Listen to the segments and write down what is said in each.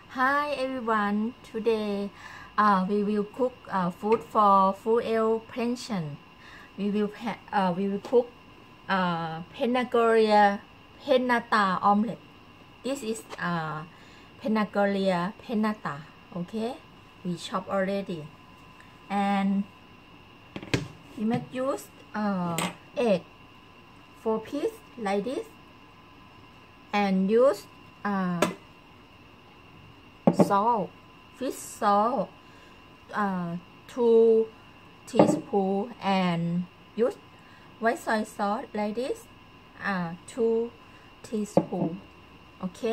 Hi everyone, today we will cook food for full pension. We will cook pennata omelet. This is pennata. Okay, we chop already, and we must use egg 4 pieces like this, and use salt, fish salt, 2 teaspoons, and use white soy sauce like this, 2 teaspoons. Okay,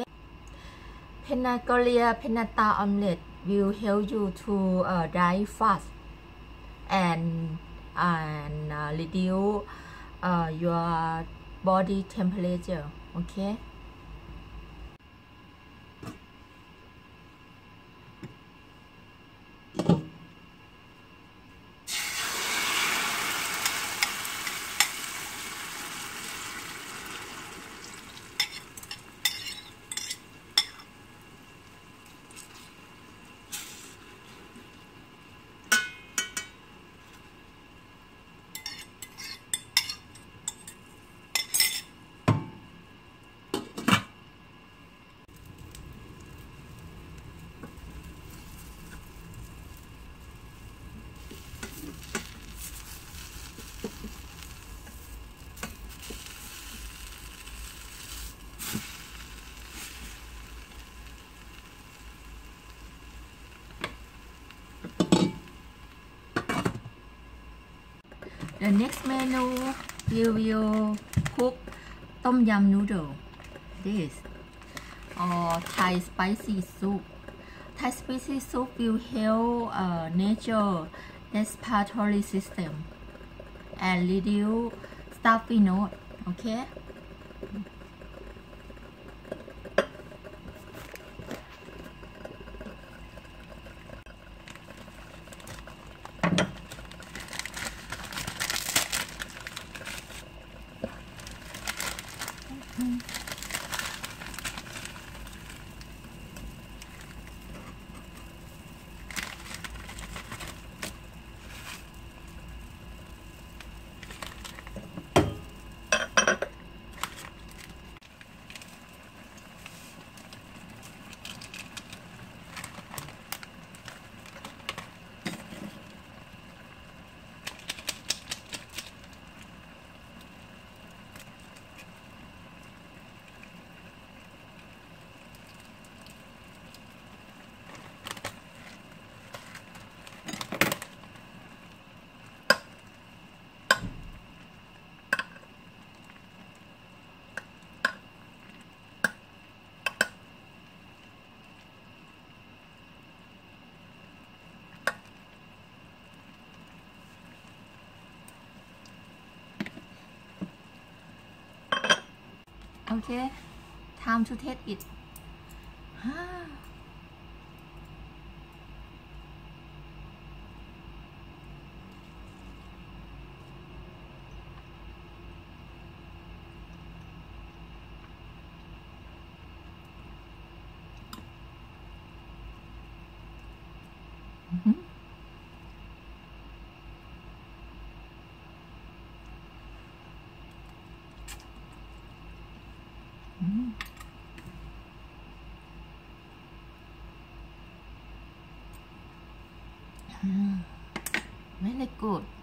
pennata omelet will help you to die fast and reduce your body temperature. Okay. The next menu, we will cook tom yum noodle. This or Thai spicy soup. Thai spicy soup will help nature respiratory system and reduce stuffy nose. Okay. Okay, time to taste it. Very good.